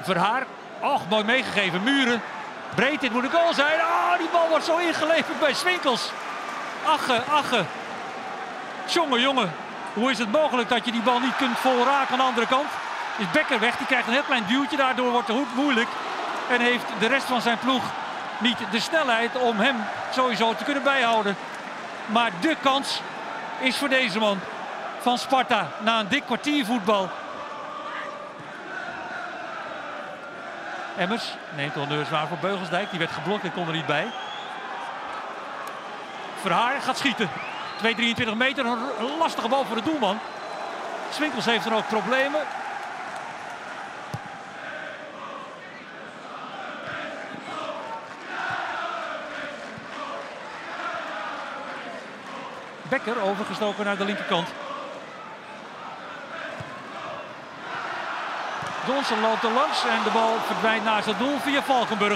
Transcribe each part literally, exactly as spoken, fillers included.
Verhaar. Och, mooi meegegeven. Muren. Breed, dit moet een goal zijn. Ah, die bal wordt zo ingeleverd bij Swinkels. Ache, Ache. Jongen, jongen. Hoe is het mogelijk dat je die bal niet kunt vol raken aan de andere kant? Is Bekker weg, die krijgt een heel klein duwtje. Daardoor wordt de hoek moeilijk. En heeft de rest van zijn ploeg niet de snelheid om hem sowieso te kunnen bijhouden. Maar de kans is voor deze man van Sparta na een dik kwartier voetbal. Emmers neemt honneurs waar voor Beugelsdijk. Die werd geblokt en kon er niet bij. Verhaar gaat schieten. twee drieëntwintig meter, een lastige bal voor de doelman. Swinkels heeft er ook problemen. Bekker overgestoken naar de linkerkant. Johnson loopt er langs en de bal verdwijnt naast het doel via Valkenburg.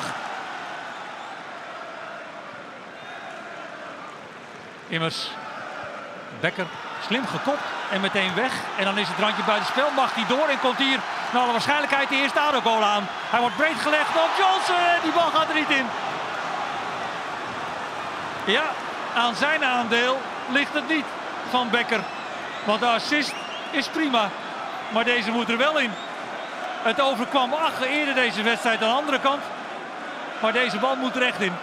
Immers. Bekker slim gekopt en meteen weg. En dan is het randje buitenspel. Mag hij door en komt hier naar alle waarschijnlijkheid de eerste A D O-goal aan. Hij wordt breed gelegd op Johnson en die bal gaat er niet in. Ja, aan zijn aandeel ligt het niet van Bekker. Want de assist is prima. Maar deze moet er wel in. Het overkwam Ache eerder deze wedstrijd aan de andere kant. Maar deze bal moet er echt in.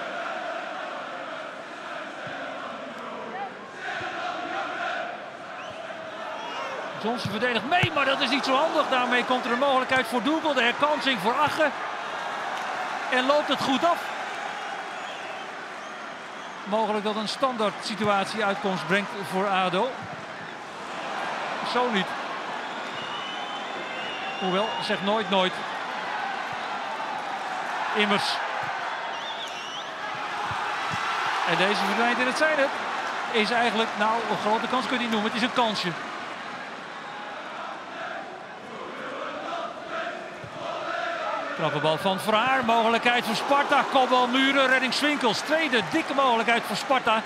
Johnson verdedigt mee, maar dat is niet zo handig. Daarmee komt er een mogelijkheid voor Dougal. De herkansing voor Ache. En loopt het goed af. Mogelijk dat een standaard situatie uitkomst brengt voor A D O. Zo niet. Hoewel, zeg nooit nooit. Immers. En deze verdwijnt in het zijnet. Is eigenlijk, nou, een grote kans kun je niet noemen. Het is een kansje. Trappenbal van Verhaar. Mogelijkheid voor Sparta. Kopbal Muren. Redding Swinkels. Tweede dikke mogelijkheid voor Sparta.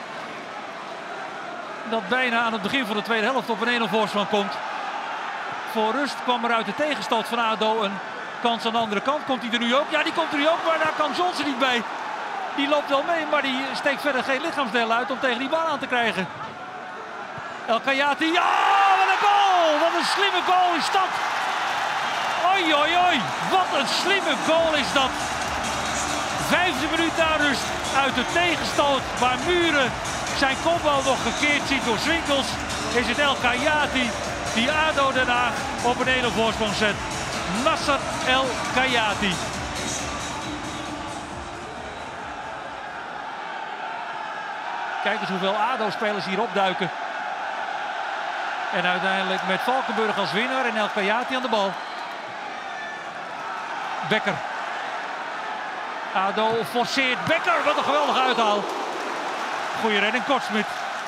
Dat bijna aan het begin van de tweede helft op een één nul voorsprong komt. Voor rust kwam er uit de tegenstoot van A D O een kans aan de andere kant. Komt hij er nu ook? Ja, die komt er nu ook, maar daar kan Johnson niet bij. Die loopt wel mee, maar die steekt verder geen lichaamsdeel uit om tegen die bal aan te krijgen. El Khayati, ja, wat een goal! Wat een slimme goal is dat! Oi, oi, oi, wat een slimme goal is dat! Vijfde minuut na rust uit de tegenstoot, waar Muren zijn kopbal nog gekeerd ziet door Swinkels, is het El Khayati die A D O Den Haag op een één nul voorsprong zet. Nasser El Khayati. Kijk eens hoeveel A D O-spelers hier opduiken. En uiteindelijk met Valkenburg als winnaar en El Khayati aan de bal. Bekker. A D O forceert Bekker. Wat een geweldige uithaal. Goeie redding, Kortsmit.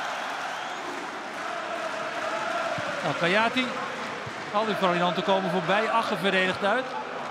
El Khayati. Al die varianten komen voorbij. Ache verdedigt uit.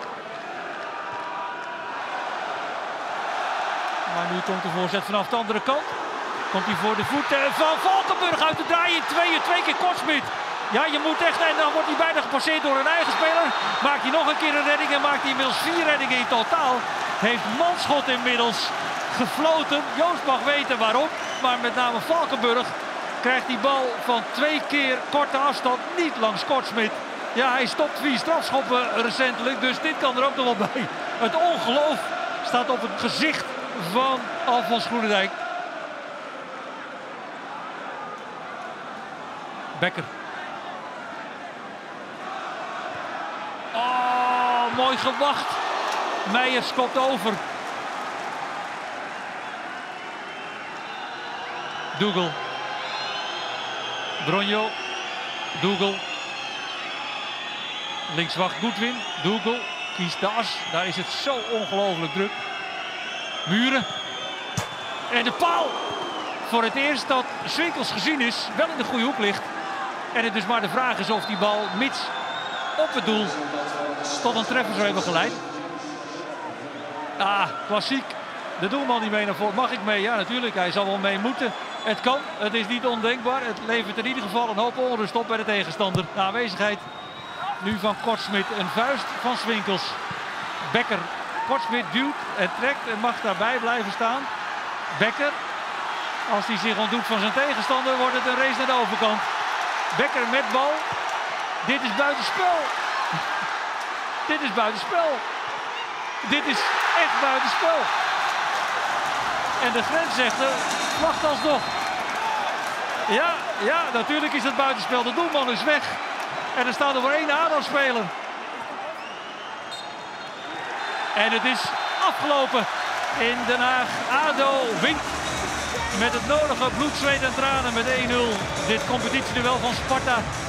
Maar nu komt de voorzet vanaf de andere kant. Komt hij voor de voeten van Valkenburg uit de draaien. Twee, twee keer Kortsmit. Ja, je moet echt. En dan wordt hij bijna gepasseerd door een eigen speler. Maakt hij nog een keer een redding en maakt hij inmiddels vier reddingen in totaal. Heeft Manschot inmiddels gefloten. Joost mag weten waarom. Maar met name Valkenburg krijgt die bal van twee keer korte afstand niet langs Kortsmit. Ja, hij stopt vier strafschoppen recentelijk, dus dit kan er ook nog wel bij. Het ongeloof staat op het gezicht van Alfons Groenendijk. Bekker. Oh, mooi gewacht. Meijers kopt over. Dougal. Bronjo. Dougal. Linkswacht Goodwin. Dougal kiest de as. Daar is het zo ongelooflijk druk. Muren. En de paal. Voor het eerst dat Swinkels gezien is. Wel in de goede hoek ligt. En het dus maar de vraag is of die bal mits op het doel tot een treffer zou hebben geleid. Ah, klassiek. De doelman die mee naar voren. Mag ik mee? Ja, natuurlijk. Hij zal wel mee moeten. Het kan. Het is niet ondenkbaar. Het levert in ieder geval een hoop onrust op bij de tegenstander. De aanwezigheid Nu van Kortsmit, een vuist van Swinkels. Bekker, Kortsmit duwt en trekt en mag daarbij blijven staan. Bekker, als hij zich ontdoet van zijn tegenstander, wordt het een race naar de overkant. Bekker met bal. Dit is buitenspel. Dit is buitenspel. Dit is echt buitenspel. En de grensrechter wacht alsnog. Ja, ja, natuurlijk is het buitenspel. De doelman is weg. En er staat er maar één ADO-speler. En het is afgelopen in Den Haag. ADO wint met het nodige bloed, zweet en tranen met één nul. Dit competitieduel van Sparta